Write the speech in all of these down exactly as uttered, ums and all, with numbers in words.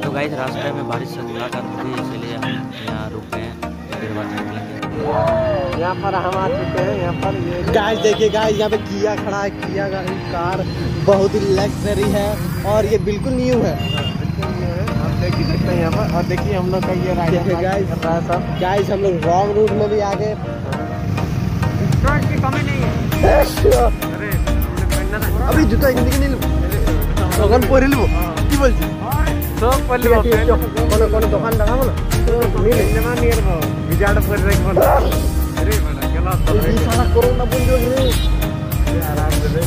तो गाइस रास्ते में बारिश से मुलाकात हुई, इसलिए हम यहाँ रुक गए हैं, देर बाद निकलेंगे। यहाँ पर हम आ चुके हैं। यहाँ पर ये गाइस देखिए गाइस, यहाँ पे किया खड़ा है। किया गाड़ी कार बहुत ही लग्जरी है और ये बिल्कुल न्यू है। आप देख सकते हैं यहाँ पर। और देखिए हम लोग का ये राइड गाइस सब गाइस, हम लोग रॉन्ग रूट में भी आ गए। की कमी नहीं है। अरे अभी जूता हिंदी नहीं দোকান পরে লিব কি বলছিস সব পরে লিব কোন কোন দোকান দেখাবো না নিলে না নিয়ে নাও বিজাড় পরে রাখবো না আরে মানে গেল তো এই সারা করোনা বন্ধ রে আরাম দে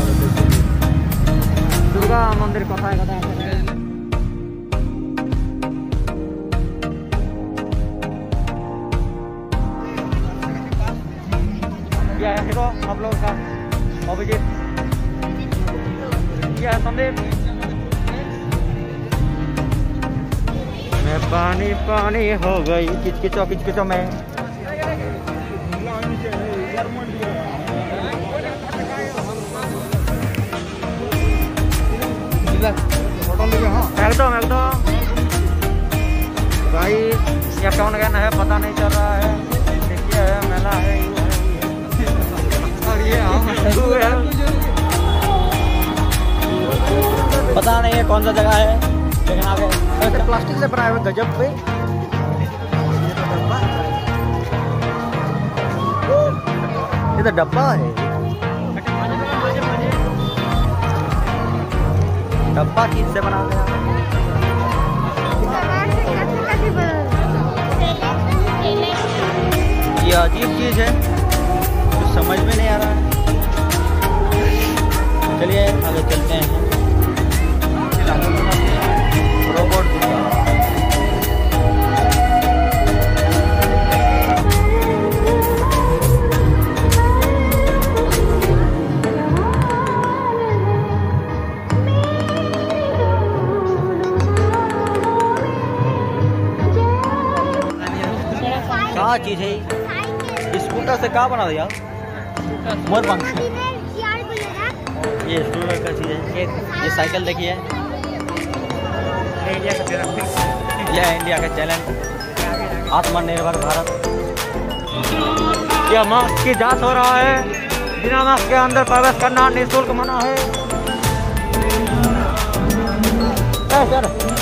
দুর্গা মন্দির কথায় কথা ये है देखो आप लोगों का अभिजीत, क्या है संदीप। मैं पानी पानी हो गई किचकिचो किचकिचो में। एकदम एकदम भाई ये कौन कहना है पता नहीं चल रहा है। देखिए है मेला है और ये है पता नहीं है कौन सा जगह है, लेकिन आगे प्लास्टिक से बनाए हुए गजब पे ये तो डब्बा है। डब्बा किस से बना दिया? ये अजीब चीज है, कुछ समझ में नहीं आ रहा है। चलिए आगे चलते हैं। रोबोट क्या चीज है? स्कूटर से क्या बना दिया? मोर पंख। ये स्कूटर का चीज है। ये साइकिल देखिए, इंडिया का यह इंडिया का चैलेंज आत्मनिर्भर भारत। यह मास्क की जांच हो रहा है। बिना मास्क के अंदर प्रवेश करना निःशुल्क मना है। सर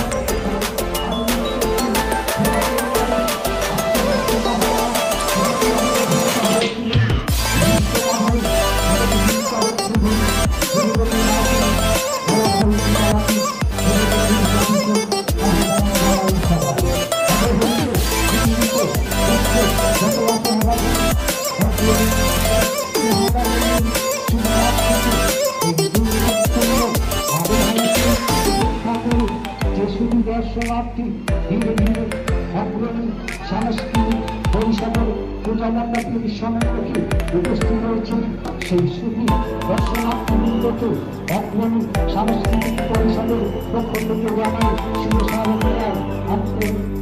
দর্শনার্থী ধীরে ধীরে অগ্রণী সাংস্কৃতিক পরিষদের পূজামণ্ডপের সম্মুখে উপস্থিত রয়েছে। সেই সুখী দর্শনার্থীবৃন্দকে অগ্রণী সাংস্কৃতিক পরিষদের পক্ষ থেকে জানাই শুভ স্বাগত।